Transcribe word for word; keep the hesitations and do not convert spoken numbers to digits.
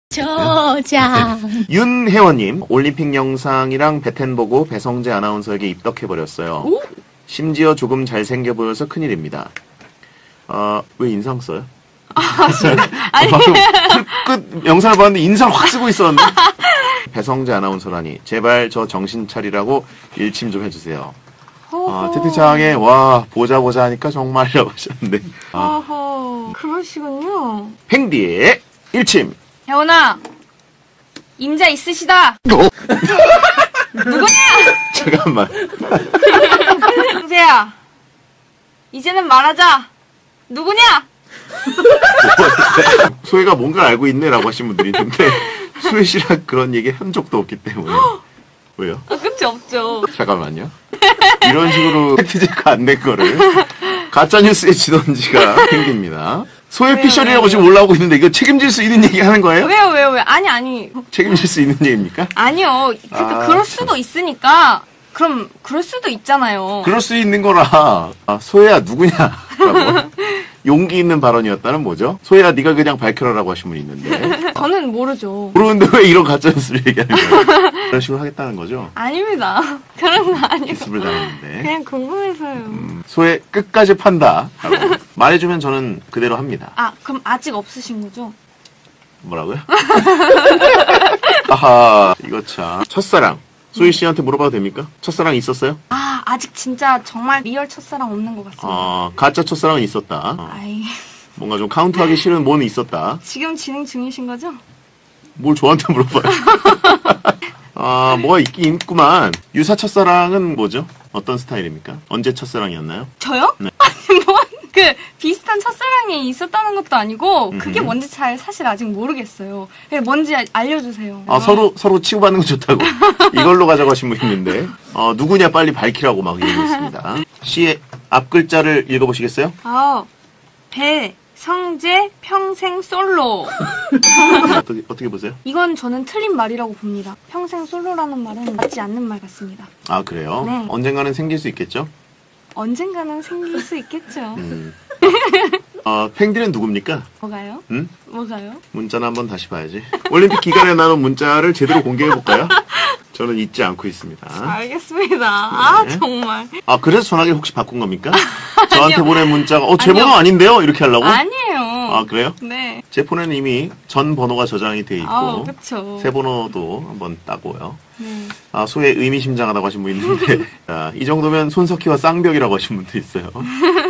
저장. 윤혜원님, 올림픽 영상이랑 배텐 보고 배성재 아나운서에게 입덕해버렸어요. 오? 심지어 조금 잘생겨 보여서 큰일입니다. 어, 왜 인상 써요? 아, 아니. 방금 끝 영상을 봤는데 인상 확 쓰고 있었는데. 배성재 아나운서라니. 제발 저 정신 차리라고 일침 좀 해주세요. 아, 채팅창에, 와, 보자 보자 하니까 정말이라고 하셨는데. 아. 어허, 그러시군요. 팽디의 일침. 혜원아, 임자 있으시다. 누구냐? 잠깐만. 성재야, 이제는 말하자. 누구냐? 소혜가 뭔가를 알고 있네라고 하신 분들이 있는데 소혜 씨랑 그런 얘기 한 적도 없기 때문에. 왜요? 아, 그치, 없죠. 잠깐만요. 이런 식으로 팩트체크 안 된 거를 가짜뉴스에 지던지가 생깁니다. 소혜 왜요, 피셜이라고 왜요? 지금 올라오고 있는데 이거 책임질 수 있는 얘기 하는 거예요? 왜요, 왜요, 왜요? 아니, 아니. 책임질 수 있는 얘기입니까? 아니요. 그러니까 아, 그럴 참. 수도 있으니까. 그럼, 그럴 수도 있잖아요. 그럴 수 있는 거라. 아, 소혜야 누구냐라고 용기 있는 발언이었다는 뭐죠? 소혜야 네가 그냥 밝혀라라고 하신 분이 있는데 저는 모르죠. 모르는데 왜 이런 가짜뉴스를 얘기하는 거예요? 이런 식으로 하겠다는 거죠? 아닙니다. 그런 거 아니고. 기습을 당했는데 그냥 궁금해서요. 음, 소혜 끝까지 판다 라고 말해주면 저는 그대로 합니다. 아, 그럼 아직 없으신 거죠? 뭐라고요? 아하 이거 참 첫사랑 소희 씨한테 물어봐도 됩니까? 첫사랑 있었어요? 아, 아직 진짜 정말 리얼 첫사랑 없는 것 같습니다. 어, 가짜 첫사랑은 있었다. 어, 아이, 뭔가 좀 카운트하기 싫은 뭐는 있었다. 지금 진행 중이신 거죠? 뭘 저한테 물어봐요? 아, 뭐가 있긴 있구만. 유사 첫사랑은 뭐죠? 어떤 스타일입니까? 언제 첫사랑이었나요? 저요? 네. 아니, 뭐, 그, 비슷한 첫사랑이 있었다는 것도 아니고, 그게 음흠. 뭔지 잘 사실 아직 모르겠어요. 그게 뭔지 알- 알려주세요. 아, 서로, 서로 치고받는 거 좋다고. 이걸로 가자고 하신 분 있는데, 어, 누구냐 빨리 밝히라고 막 얘기했습니다. 시의 앞글자를 읽어보시겠어요? 아, 배, 성재, 평생 솔로. 어떻게, 어떻게 보세요? 이건 저는 틀린 말이라고 봅니다. 평생 솔로라는 말은 맞지 않는 말 같습니다. 아, 그래요? 네. 언젠가는 생길 수 있겠죠? 언젠가는 생길 수 있겠죠. 음. 어, 팽디는 누굽니까? 뭐가요? 응? 뭐가요? 문자는 한번 다시 봐야지. 올림픽 기간에 나눈 문자를 제대로 공개해볼까요? 저는 잊지 않고 있습니다. 알겠습니다. 아, 네. 정말. 아, 그래서 전화기를 혹시 바꾼 겁니까? 저한테 아니요. 보낸 문자가, 어, 제 아니요. 번호 아닌데요? 이렇게 하려고? 아니에요. 아, 그래요? 네. 제 폰에는 이미 전 번호가 저장이 돼 있고, 아우, 그쵸. 새 번호도 한번 따고요. 네. 아, 소에 의미심장하다고 하신 분 있는데, 자, 이 정도면 손석희와 쌍벽이라고 하신 분도 있어요.